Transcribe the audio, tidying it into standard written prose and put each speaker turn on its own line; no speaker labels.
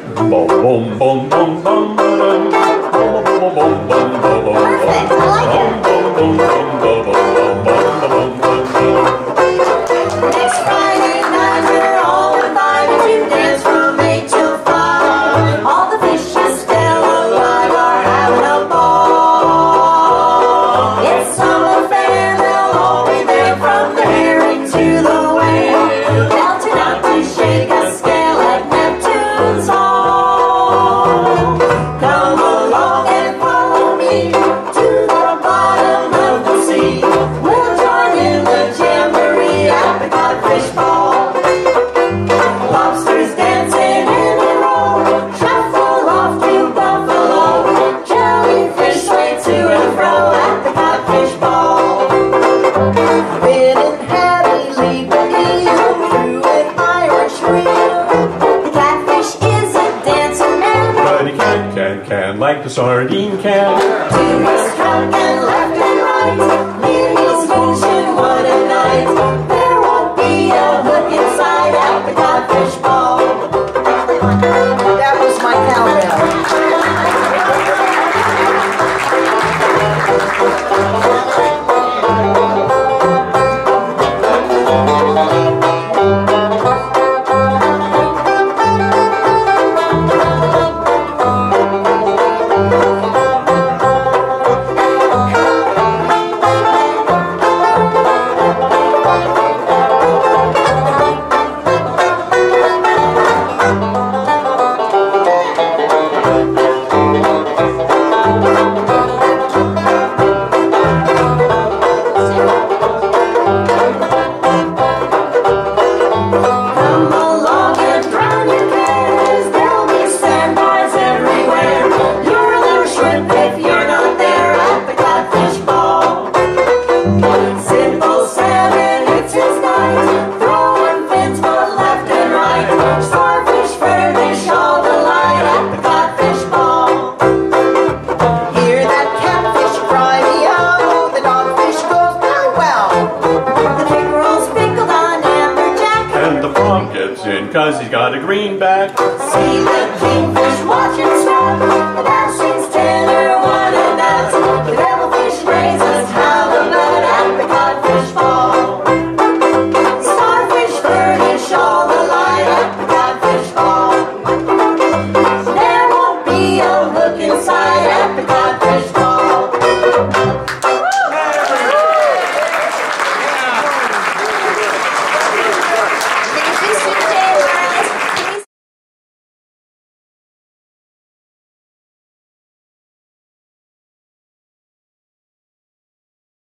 Boom, boom, boom, boom, boom, boom, boom, boom, boom, boom.
Perfect, I like it. Next Friday night we're all invited to dance from 8 till 5. All the fishes still alive are having a ball. It's summer fair, they'll all be there from the herring to the whale. They'll turn out to shake a scale at Neptune's Hall. Come along and follow me to the bottom of the sea. We'll join in the jamboree at the Codfish Ball. Lobsters dancing in a row, shuffle off to Buffalo. Jellyfish sway to and fro at the Codfish Ball. Bid and Hattie lead the eel through an Irish reel. The catfish is a dancing man,
but he can, like the sardine can.
to his trunk and left and right. Ladies motion, what a night. There won't be a hook inside at the Codfish Ball.
That was my cowbell.
Come along and drown your cares. There'll be standbys everywhere. You're a little shrimp if you're not there at the Codfish Ball. Simple salmon, it's his night. Throwing fins both left and right. Starfish, furfish, all delight at the Codfish Ball.
Hear that catfish cry meow, the dogfish goes bow wow.
The pickerel's pickled on amberjack.
And the frog gets in 'cause he's got a greenback.
See the kingfish watch and strap.